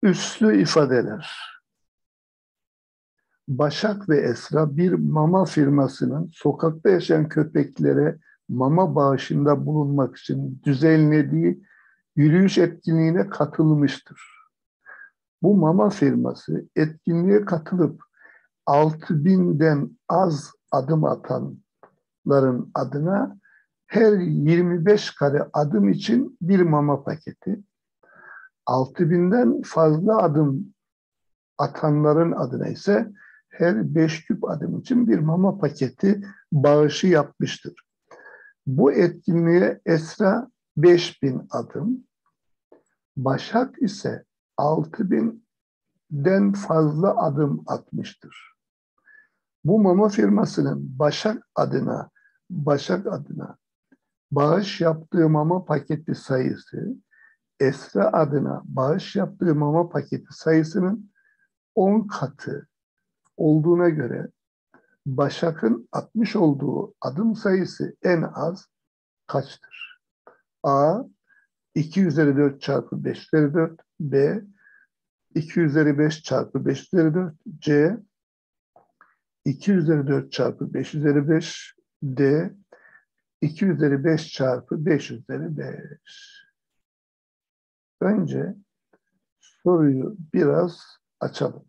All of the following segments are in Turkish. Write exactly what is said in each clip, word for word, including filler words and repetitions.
Üslü ifadeler. Başak ve Esra bir mama firmasının sokakta yaşayan köpeklere mama bağışında bulunmak için düzenlediği yürüyüş etkinliğine katılmıştır. Bu mama firması etkinliğe katılıp altı binden az adım atanların adına her yirmi beş kare adım için bir mama paketi, altı binden fazla adım atanların adına ise her beş küp adım için bir mama paketi bağışı yapmıştır. Bu etkinliğe Esra beş bin adım, Başak ise altı binden fazla adım atmıştır. Bu mama firmasının Başak adına Başak adına bağış yaptığı mama paketi sayısı Esra adına bağış yaptığı mama paketi sayısının on katı olduğuna göre Başak'ın atmış olduğu adım sayısı en az kaçtır? A. iki üzeri dört çarpı beş üzeri dört. B. iki üzeri beş çarpı beş üzeri dört. C. iki üzeri dört çarpı beş üzeri beş. D. iki üzeri beş çarpı beş üzeri beş. Önce soruyu biraz açalım.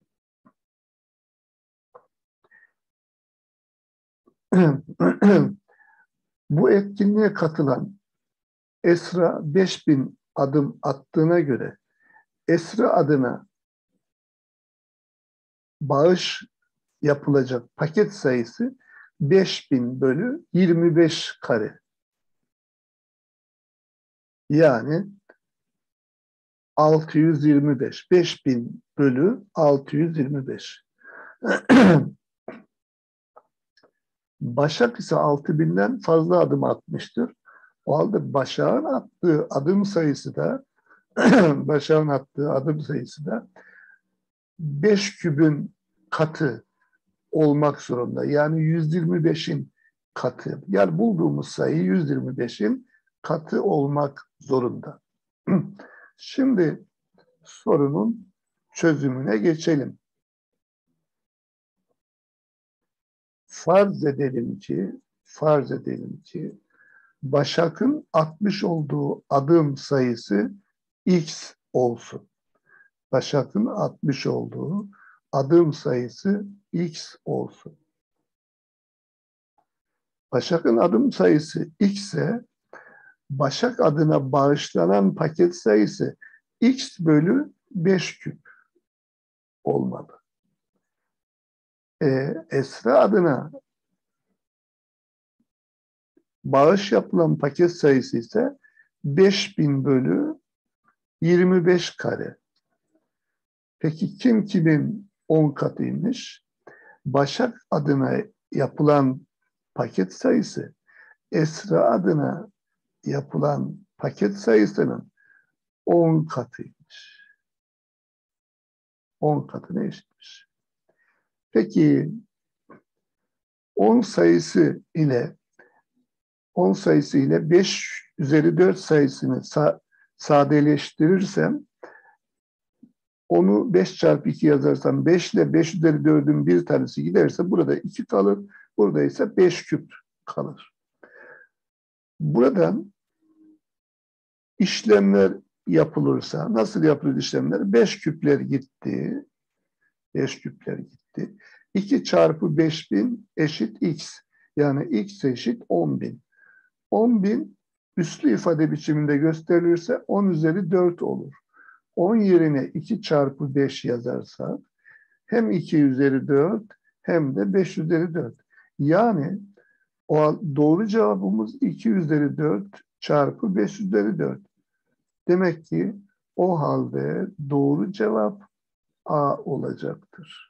Bu etkinliğe katılan Esra beş bin adım attığına göre Esra adına bağış yapılacak paket sayısı beş bin bölü yirmi beş kare. Yani altı yüz yirmi beş. beş bin bölü altı yüz yirmi beş. Başak ise altı binden fazla adım atmıştır. O halde Başak'ın attığı adım sayısı da Başak'ın attığı adım sayısı da beş kübün katı olmak zorunda. Yani yüz yirmi beşin katı. Yani bulduğumuz sayı yüz yirmi beşin katı olmak zorunda. Şimdi sorunun çözümüne geçelim. Farz edelim ki, farz edelim ki Başak'ın atmış olduğu adım sayısı X olsun. Başak'ın atmış olduğu adım sayısı X olsun. Başak'ın adım sayısı X ise Başak adına bağışlanan paket sayısı X bölü beş küp olmalı. Ee, Esra adına bağış yapılan paket sayısı ise beş bin bölü yirmi beş kare. Peki kim kimin on katıymış? Başak adına yapılan paket sayısı Esra adına yapılan paket sayısının on katıymış. on katına eşitmiş. Peki on sayısı ile on sayısı ile beş üzeri dört sayısını sa- sadeleştirirsem onu beş çarpı iki yazarsam beş ile beş üzeri dördün bir tanesi giderse burada iki kalır. Burada ise beş küp kalır. Buradan işlemler yapılırsa nasıl yapılır işlemler? beş küpler gitti. beş küpler gitti. iki çarpı beş bin eşit x. Yani x eşit on bin. on bin üslü ifade biçiminde gösterilirse on üzeri dört olur. on yerine iki çarpı beş yazarsak hem iki üzeri dört hem de beş üzeri dört. Yani o doğru cevabımız iki üzeri dört çarpı beş üzeri dört. Demek ki o halde doğru cevap A olacaktır.